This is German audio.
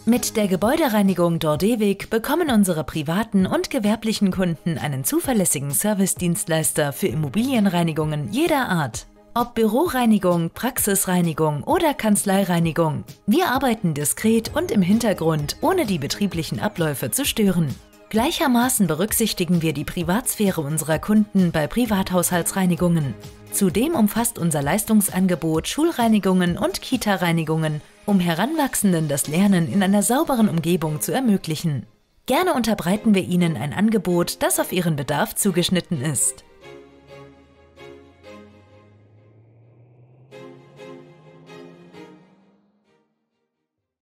Mit der Gebäudereinigung Dordewig bekommen unsere privaten und gewerblichen Kunden einen zuverlässigen Servicedienstleister für Immobilienreinigungen jeder Art. Ob Büroreinigung, Praxisreinigung oder Kanzleireinigung, wir arbeiten diskret und im Hintergrund, ohne die betrieblichen Abläufe zu stören. Gleichermaßen berücksichtigen wir die Privatsphäre unserer Kunden bei Privathaushaltsreinigungen. Zudem umfasst unser Leistungsangebot Schulreinigungen und Kita-Reinigungen, um Heranwachsenden das Lernen in einer sauberen Umgebung zu ermöglichen. Gerne unterbreiten wir Ihnen ein Angebot, das auf Ihren Bedarf zugeschnitten ist.